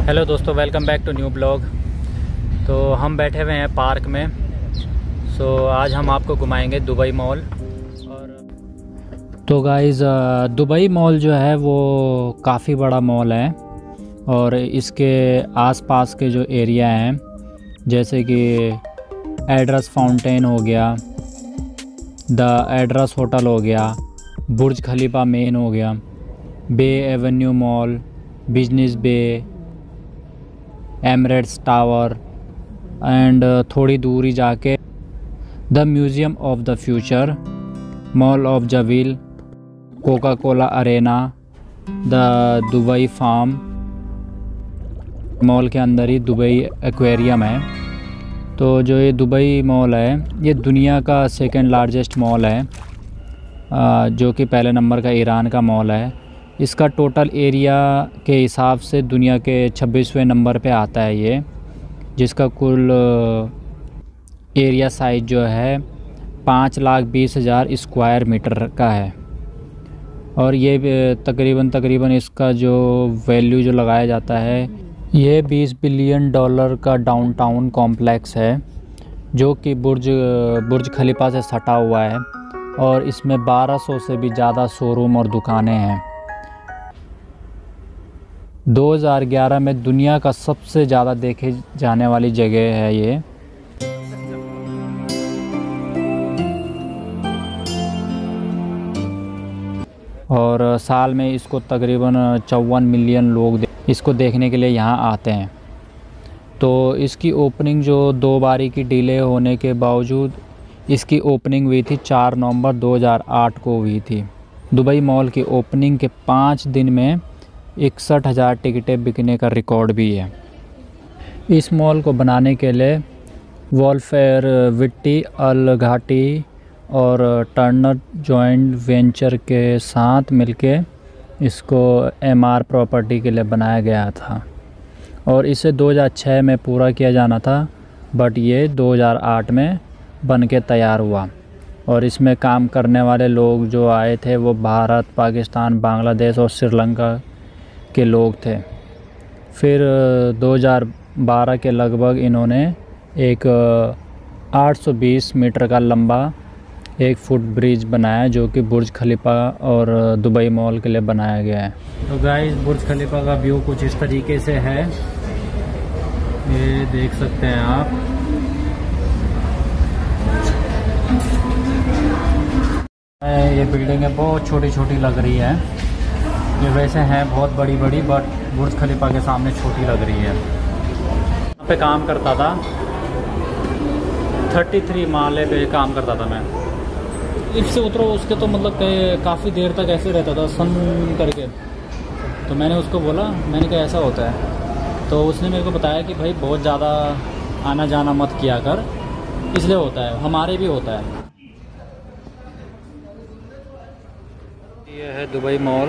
Hello दोस्तों, welcome back to new blog. तो हम बैठे हुए हैं पार्क में। आज हम आपको घुमाएंगे दुबई मॉल। तो गाइज़, दुबई मॉल जो है वो काफ़ी बड़ा मॉल है और इसके आसपास के जो एरिया हैं जैसे कि एड्रेस फाउंटेन हो गया, द एड्रेस होटल हो गया, बुर्ज खलीफा मेन हो गया, bay avenue mall, business bay, Emirates tower and थोड़ी दूरी जाके the museum of the future, mall of Jaweel, Coca Cola arena, the Dubai farm. Mall के अंदर ही दुबई एक्वेरियम है। तो जो ये दुबई मॉल है ये दुनिया का सेकंड लार्जेस्ट मॉल है, जो कि पहले नंबर का ईरान का मॉल है। इसका टोटल एरिया के हिसाब से दुनिया के 26वें नंबर पे आता है ये, जिसका कुल एरिया साइज जो है 5,20,000 स्क्वायर मीटर का है। और ये तकरीबन इसका जो वैल्यू जो लगाया जाता है ये $20 बिलियन का डाउनटाउन कॉम्प्लेक्स है, जो कि बुर्ज खलीफा से सटा हुआ है और इसमें 1200 से भी ज़्यादा शोरूम और दुकानें हैं। 2011 में दुनिया का सबसे ज़्यादा देखे जाने वाली जगह है ये। और साल में इसको तकरीबन 54 मिलियन लोग इसको देखने के लिए यहाँ आते हैं। तो इसकी ओपनिंग जो 2 बारी की डिले होने के बावजूद इसकी ओपनिंग हुई थी 4 नवंबर 2008 को हुई थी। दुबई मॉल की ओपनिंग के 5 दिन में 61,000 टिकटें बिकने का रिकॉर्ड भी है। इस मॉल को बनाने के लिए वॉलफेयर विट्टी अल घाटी और टर्नर जॉइंट वेंचर के साथ मिलके इसको एमआर प्रॉपर्टी के लिए बनाया गया था और इसे 2006 में पूरा किया जाना था, बट ये 2008 में बन के तैयार हुआ। और इसमें काम करने वाले लोग जो आए थे वो भारत, पाकिस्तान, बांग्लादेश और श्रीलंका के लोग थे। फिर 2012 के लगभग इन्होंने एक 820 मीटर का लंबा एक फुट ब्रिज बनाया, जो कि बुर्ज खलीफा और दुबई मॉल के लिए बनाया गया है। तो गाइस, बुर्ज खलीफा का व्यू कुछ इस तरीके से है, ये देख सकते हैं आप। ये बिल्डिंगें बहुत छोटी छोटी लग रही है, ये वैसे हैं बहुत बड़ी बड़ी, बट बुर्ज खलीफा के सामने छोटी लग रही है। यहाँ पे काम करता था, 33 माले पे काम करता था मैं। लिफ्ट से उतरो उसके तो मतलब काफ़ी देर तक ऐसे रहता था सन करके। तो मैंने उसको बोला, मैंने कहा ऐसा होता है। तो उसने मेरे को बताया कि भाई बहुत ज़्यादा आना जाना मत किया कर, इसलिए होता है, हमारे भी होता है। ये है दुबई मॉल,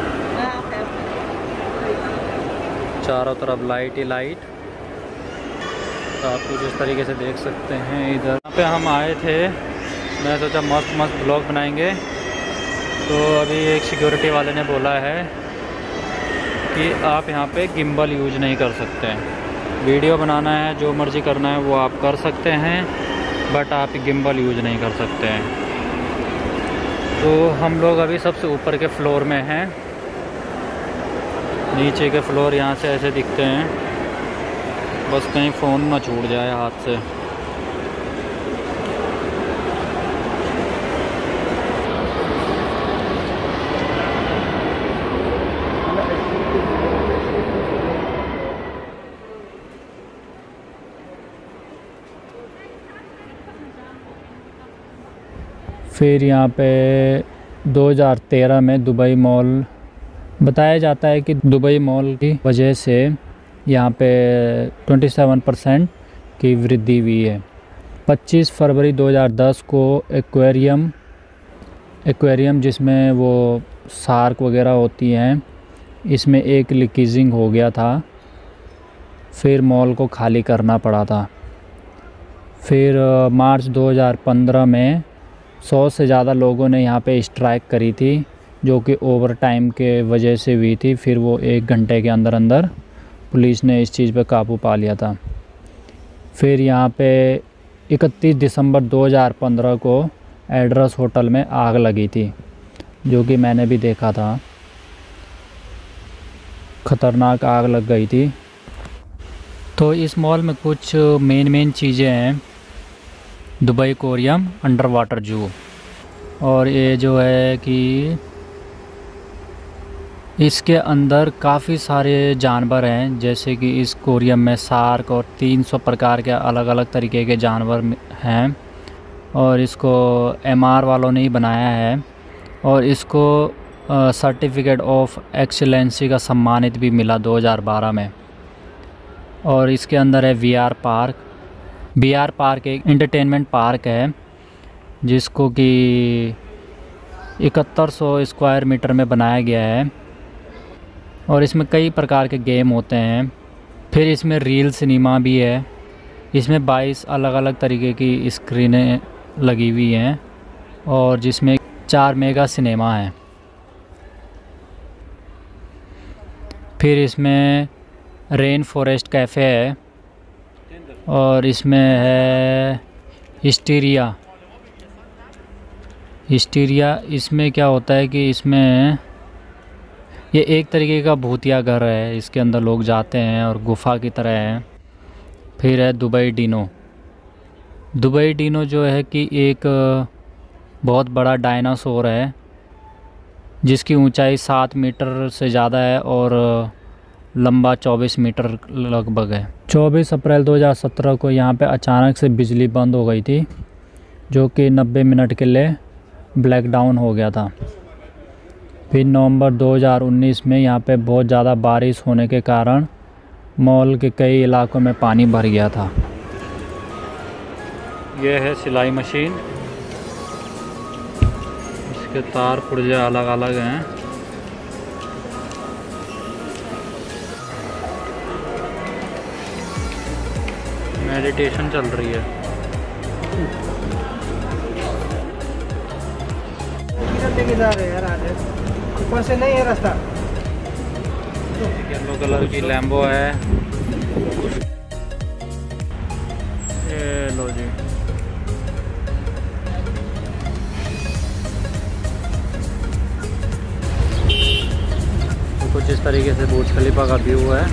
चारों तरफ लाइट ही लाइट। तो आप कुछ इस तरीके से देख सकते हैं। इधर यहाँ पे हम आए थे, मैं सोचा मस्त मस्त ब्लॉग बनाएंगे। तो अभी एक सिक्योरिटी वाले ने बोला है कि आप यहाँ पे गिम्बल यूज नहीं कर सकते हैं। वीडियो बनाना है, जो मर्ज़ी करना है वो आप कर सकते हैं, बट आप गिम्बल यूज नहीं कर सकते हैं। तो हम लोग अभी सबसे ऊपर के फ्लोर में हैं। नीचे के फ्लोर यहाँ से ऐसे दिखते हैं, बस कहीं फ़ोन ना छूट जाए हाथ से। फिर यहाँ पे 2013 में दुबई मॉल, बताया जाता है कि दुबई मॉल की वजह से यहाँ पे 27% की वृद्धि हुई है। 25 फरवरी 2010 को एक्वेरियम जिसमें वो शार्क वगैरह होती हैं, इसमें एक लीकेजिंग हो गया था। फिर मॉल को खाली करना पड़ा था। फिर मार्च 2015 में 100 से ज़्यादा लोगों ने यहाँ पे स्ट्राइक करी थी, जो कि ओवर टाइम के वजह से हुई थी। फिर वो 1 घंटे के अंदर अंदर पुलिस ने इस चीज़ पे काबू पा लिया था। फिर यहाँ पे 31 दिसंबर 2015 को एड्रेस होटल में आग लगी थी, जो कि मैंने भी देखा था। ख़तरनाक आग लग गई थी। तो इस मॉल में कुछ मेन चीज़ें हैं। दुबई एक्वेरियम अंडर वाटर जू, और ये जो है कि इसके अंदर काफ़ी सारे जानवर हैं, जैसे कि इस एक्वेरियम में शार्क और 300 प्रकार के अलग अलग तरीके के जानवर हैं। और इसको एमआर वालों ने ही बनाया है, और इसको सर्टिफिकेट ऑफ एक्सीलेंसी का सम्मानित भी मिला 2012 में। और इसके अंदर है वीआर पार्क। वीआर पार्क एक एंटरटेनमेंट पार्क है, जिसको कि 7100 स्क्वायर मीटर में बनाया गया है, और इसमें कई प्रकार के गेम होते हैं। फिर इसमें रील सिनेमा भी है। इसमें 22 अलग अलग तरीके की स्क्रीनें लगी हुई हैं, और जिसमें 4 मेगा सिनेमा हैं। फिर इसमें रेन फॉरेस्ट कैफ़े है, और इसमें है हिस्टीरिया। इसमें क्या होता है कि इसमें ये एक तरीके का भूतिया घर है, इसके अंदर लोग जाते हैं और गुफा की तरह है। फिर है दुबई डिनो। दुबई डिनो जो है कि एक बहुत बड़ा डायनासोर है, जिसकी ऊंचाई 7 मीटर से ज़्यादा है और लंबा 24 मीटर लगभग है। 24 अप्रैल 2017 को यहाँ पे अचानक से बिजली बंद हो गई थी, जो कि 90 मिनट के लिए ब्लैक डाउन हो गया था। फिर नवंबर 2019 में यहाँ पे बहुत ज़्यादा बारिश होने के कारण मॉल के कई इलाकों में पानी भर गया था। यह है सिलाई मशीन। इसके तार पुर्जे अलग अलग हैं। मेडिटेशन चल रही है। लेके जा रहे हैं यार, आगे ऊपर से नहीं है रास्ता। येलो कलर की लैम्बो है। ये लो जी। तो कुछ इस तरीके से बुर्ज खलीफा का व्यू है।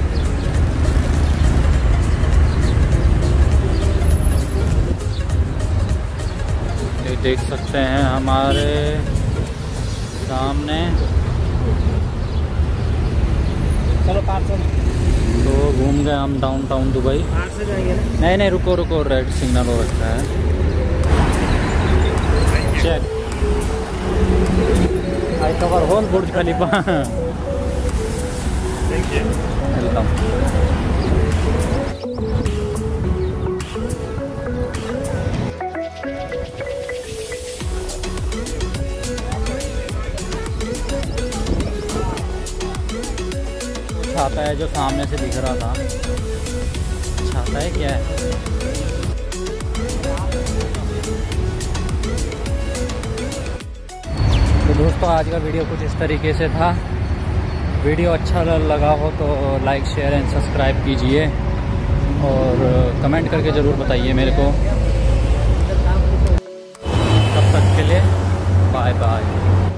ये देख सकते हैं हमारे सामने। चलो 500 तो घूम गए हम डाउनटाउन दुबई। 8 से जाएंगे ना? नहीं रुको रेड सिग्नल हो रखा है। Check I cover whole Burj Khalifa. Welcome. छाता है जो सामने से दिख रहा था। छाता है क्या है? तो दोस्तों आज का वीडियो कुछ इस तरीके से था। वीडियो अच्छा लगा हो तो लाइक शेयर एंड सब्सक्राइब कीजिए, और कमेंट करके ज़रूर बताइए मेरे को। तब तक के लिए बाय बाय।